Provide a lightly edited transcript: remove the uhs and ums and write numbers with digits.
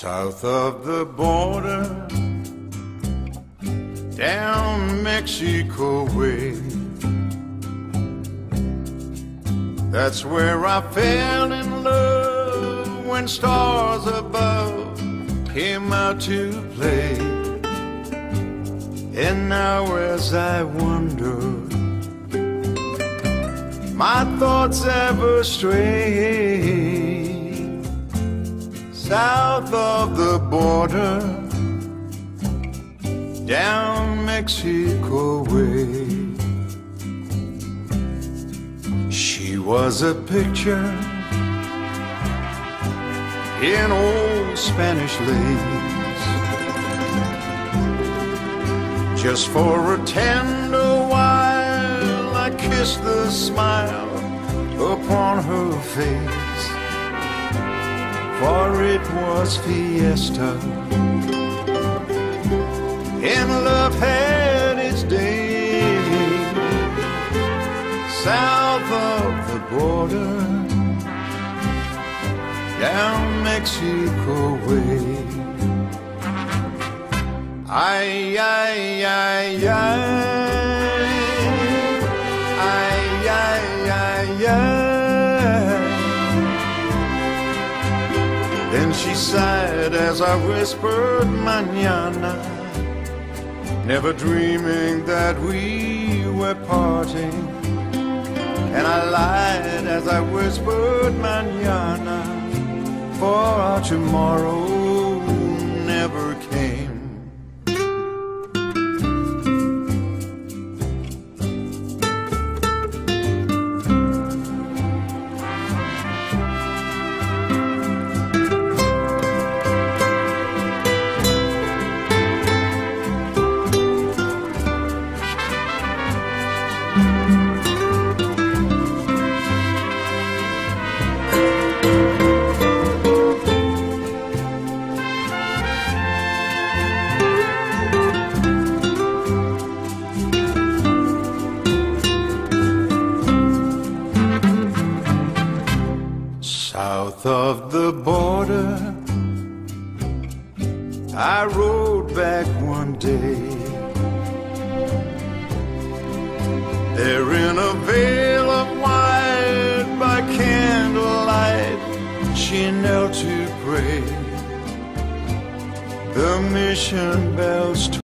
South of the border, down Mexico way, that's where I fell in love when stars above came out to play. And now as I wonder, my thoughts ever stray south of the border, down Mexico way. She was a picture in old Spanish lace, just for a tender while I kissed the smile upon her face. For it was fiesta, and love had its day. South of the border, down Mexico way. Ay, ay, ay, ay, ay, ay, ay, ay. Then she sighed as I whispered mañana, never dreaming that we were parting. And I lied as I whispered mañana, for our tomorrow never came. South of the border, I rode back one day. There in a veil of white by candlelight, she knelt to pray. The mission bells